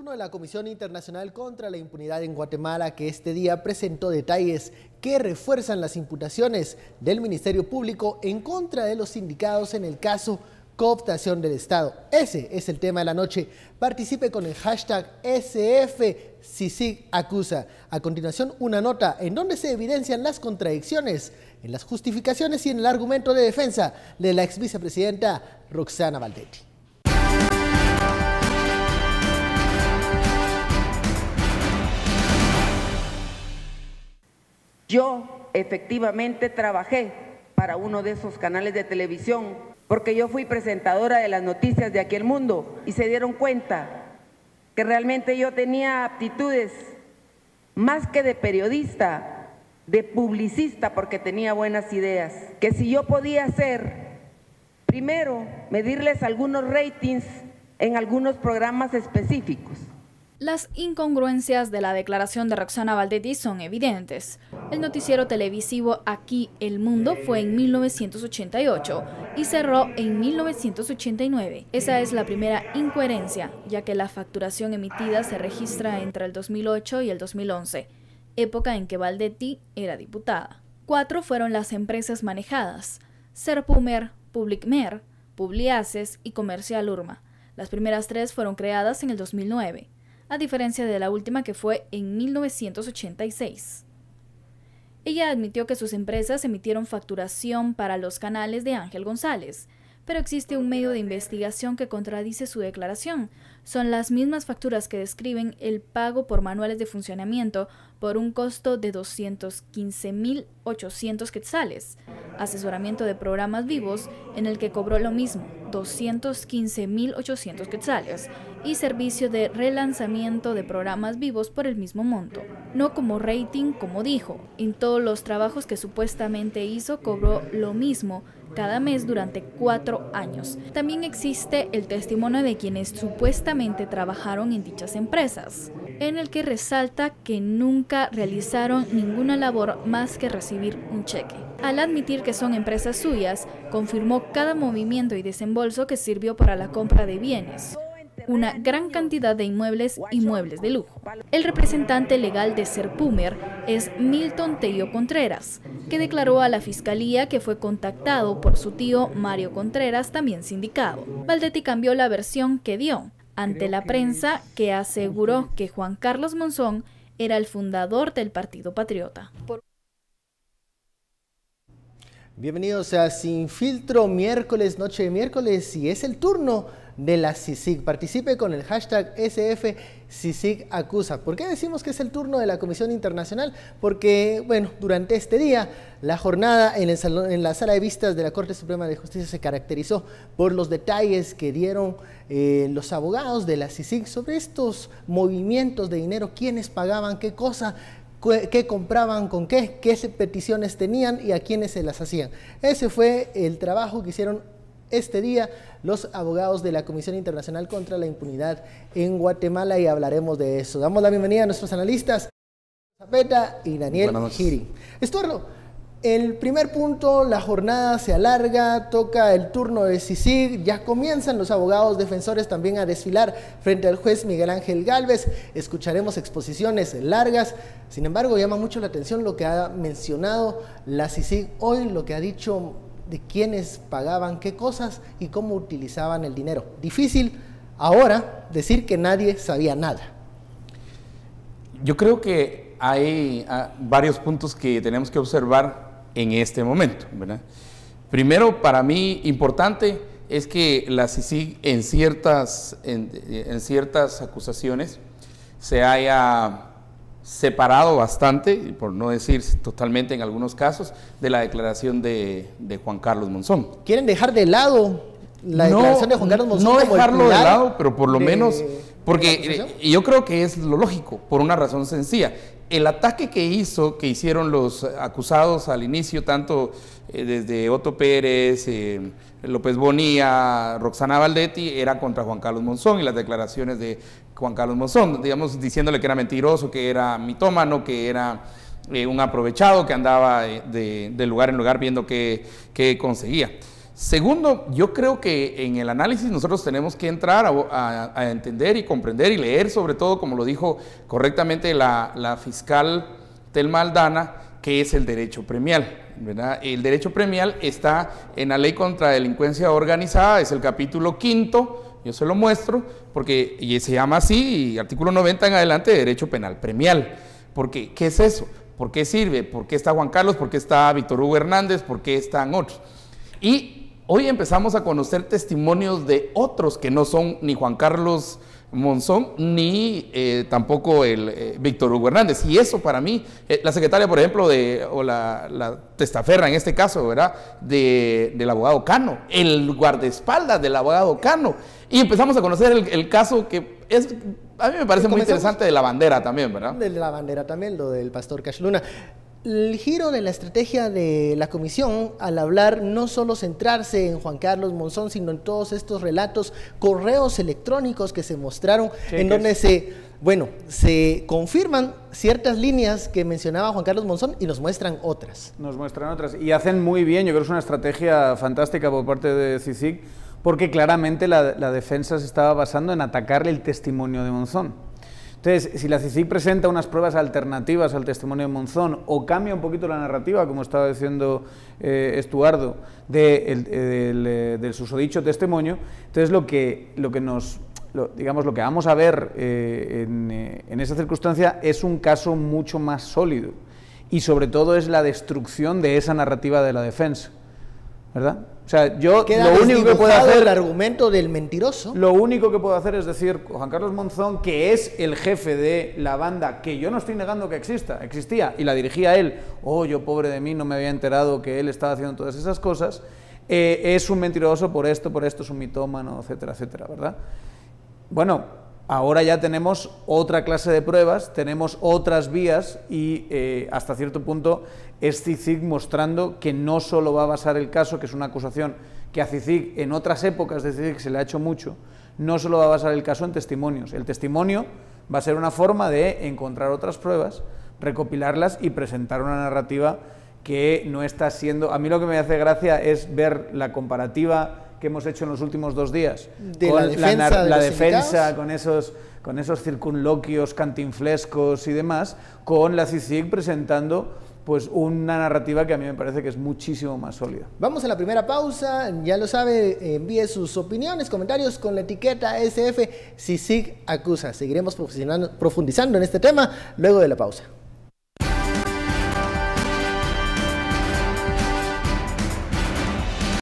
turno de la Comisión Internacional contra la Impunidad en Guatemala, que este día presentó detalles que refuerzan las imputaciones del Ministerio Público en contra de los sindicados en el caso cooptación del Estado. Ese es el tema de la noche. Participe con el hashtag SFCICIG-acusa. A continuación, una nota en donde se evidencian las contradicciones en las justificaciones y en el argumento de defensa de la ex vicepresidenta Roxana Baldetti. Yo efectivamente trabajé para uno de esos canales de televisión porque yo fui presentadora de las noticias de Aquel Mundo y se dieron cuenta que realmente yo tenía aptitudes más que de periodista, de publicista, porque tenía buenas ideas, que si yo podía hacer, primero, medirles algunos ratings en algunos programas específicos. Las incongruencias de la declaración de Roxana Baldetti son evidentes. El noticiero televisivo Aquí El Mundo fue en 1988 y cerró en 1989. Esa es la primera incoherencia, ya que la facturación emitida se registra entre el 2008 y el 2011, época en que Baldetti era diputada. 4 fueron las empresas manejadas: Serpumer, Publicmer, Publiaces y Comercial Urma. Las primeras 3 fueron creadas en el 2009. A diferencia de la última, que fue en 1986. Ella admitió que sus empresas emitieron facturación para los canales de Ángel González, pero existe un medio de investigación que contradice su declaración. Son las mismas facturas que describen el pago por manuales de funcionamiento por un costo de 215.800 quetzales, asesoramiento de programas vivos en el que cobró lo mismo, 215.800 quetzales, y servicio de relanzamiento de programas vivos por el mismo monto. No como rating, como dijo. En todos los trabajos que supuestamente hizo cobró lo mismo cada mes durante 4 años. También existe el testimonio de quienes supuestamente trabajaron en dichas empresas, en el que resalta que nunca realizaron ninguna labor más que recibir un cheque. Al admitir que son empresas suyas, confirmó cada movimiento y desembolso que sirvió para la compra de bienes, una gran cantidad de inmuebles y muebles de lujo. El representante legal de Serpumer es Milton Tello Contreras, que declaró a la fiscalía que fue contactado por su tío Mario Contreras, también sindicado. Baldetti cambió la versión que dio ante la prensa, que aseguró que Juan Carlos Monzón era el fundador del Partido Patriota. Bienvenidos a Sin Filtro, miércoles, noche de miércoles, y es el turno de la CICIG. Participe con el hashtag SFCICIGacusa. ¿Por qué decimos que es el turno de la Comisión Internacional? Porque, bueno, durante este día, la jornada en la sala de vistas de la Corte Suprema de Justicia se caracterizó por los detalles que dieron los abogados de la CICIG sobre estos movimientos de dinero, quiénes pagaban qué cosa, qué compraban con qué peticiones tenían y a quiénes se las hacían. Ese fue el trabajo que hicieron este día los abogados de la Comisión Internacional contra la Impunidad en Guatemala, y hablaremos de eso. Damos la bienvenida a nuestros analistas, Zapeta y Daniel Giri. Estuardo, el primer punto, la jornada se alarga, toca el turno de CICIG, ya comienzan los abogados defensores también a desfilar frente al juez Miguel Ángel Gálvez. Escucharemos exposiciones largas. Sin embargo, llama mucho la atención lo que ha mencionado la CICIG hoy, lo que ha dicho de quiénes pagaban qué cosas y cómo utilizaban el dinero. Difícil ahora decir que nadie sabía nada. Yo creo que hay varios puntos que tenemos que observar en este momento, ¿verdad? Primero, para mí importante es que la CICIG en ciertas acusaciones se haya separado bastante, por no decir totalmente en algunos casos, de la declaración de Juan Carlos Monzón. ¿Quieren dejar de lado la declaración de Juan Carlos Monzón? No dejarlo de lado, pero por lo menos, porque yo creo que es lo lógico, por una razón sencilla. El ataque que hicieron los acusados al inicio, tanto desde Otto Pérez, López Bonilla, Roxana Baldetti, era contra Juan Carlos Monzón y las declaraciones de Juan Carlos Monzón, digamos, diciéndole que era mentiroso, que era mitómano, que era un aprovechado, que andaba de lugar en lugar viendo qué conseguía. Segundo, yo creo que en el análisis nosotros tenemos que entrar a entender y comprender y leer, sobre todo, como lo dijo correctamente la fiscal Telma Aldana, que es el derecho premial, ¿verdad? El derecho premial está en la Ley contra la Delincuencia Organizada, es el capítulo 5º, yo se lo muestro, porque y se llama así, y artículo 90 en adelante, de derecho penal premial. Porque, ¿qué es eso? ¿Por qué sirve? ¿Por qué está Juan Carlos? ¿Por qué está Víctor Hugo Hernández? ¿Por qué están otros? Y hoy empezamos a conocer testimonios de otros que no son ni Juan Carlos Monzón ni tampoco el Víctor Hugo Hernández. Y eso para mí, la secretaria, por ejemplo, o la testaferra en este caso, ¿verdad? Del abogado Cano, el guardaespaldas del abogado Cano. Y empezamos a conocer el caso que es, a mí me parece muy interesante, de la bandera también, ¿verdad? De la bandera también, lo del pastor Cash Luna. El giro de la estrategia de la comisión al hablar no solo centrarse en Juan Carlos Monzón, sino en todos estos relatos, correos electrónicos que se mostraron, en donde se confirman ciertas líneas que mencionaba Juan Carlos Monzón y nos muestran otras. Nos muestran otras y hacen muy bien, yo creo que es una estrategia fantástica por parte de CICIG, porque claramente la defensa se estaba basando en atacarle el testimonio de Monzón. Entonces, si la CICIG presenta unas pruebas alternativas al testimonio de Monzón o cambia un poquito la narrativa, como estaba diciendo Estuardo, del susodicho testimonio, entonces lo que vamos a ver en esa circunstancia es un caso mucho más sólido y sobre todo es la destrucción de esa narrativa de la defensa, ¿verdad? O sea, yo lo único que puedo hacer, el argumento del mentiroso. Lo único que puedo hacer es decir, Juan Carlos Monzón, que es el jefe de la banda, que yo no estoy negando que existía, y la dirigía él, yo pobre de mí, no me había enterado que él estaba haciendo todas esas cosas, es un mentiroso por esto es un mitómano, etcétera, etcétera, ¿verdad? Bueno, ahora ya tenemos otra clase de pruebas, tenemos otras vías y hasta cierto punto es CICIG mostrando que no solo va a basar el caso, que es una acusación que a CICIG en otras épocas de CICIG se le ha hecho mucho, no solo va a basar el caso en testimonios. El testimonio va a ser una forma de encontrar otras pruebas, recopilarlas y presentar una narrativa que no está siendo... A mí lo que me hace gracia es ver la comparativa que hemos hecho en los últimos 2 días de con la defensa con esos circunloquios cantinflescos y demás, con la CICIG presentando pues una narrativa que a mí me parece que es muchísimo más sólida. Vamos a la primera pausa, ya lo sabe, envíe sus opiniones, comentarios con la etiqueta SF CICIG Acusa. Seguiremos profundizando en este tema luego de la pausa.